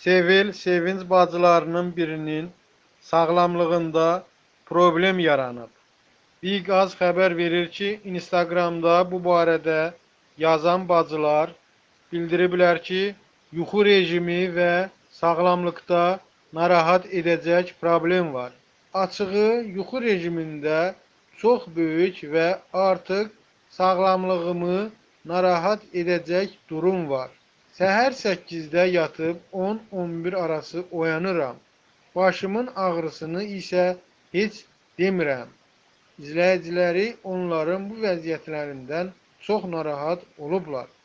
Sevinç bacılarının birinin sağlamlığında problem yaranıb. Big Az xəbər verir ki, Instagramda bu barədə yazan bacılar bildiriblər ki, yuxu rejimi və sağlamlıqda narahat edəcək problem var. Açığı, yuxu rejimində çox böyük və artıq sağlamlığımı narahat edəcək durum var. Səhər 8-də yatıb 10-11 arası oyanıram. Başımın ağrısını isə heç demirəm. İzləyiciləri onların bu vəziyyətlərindən çox narahat olublar.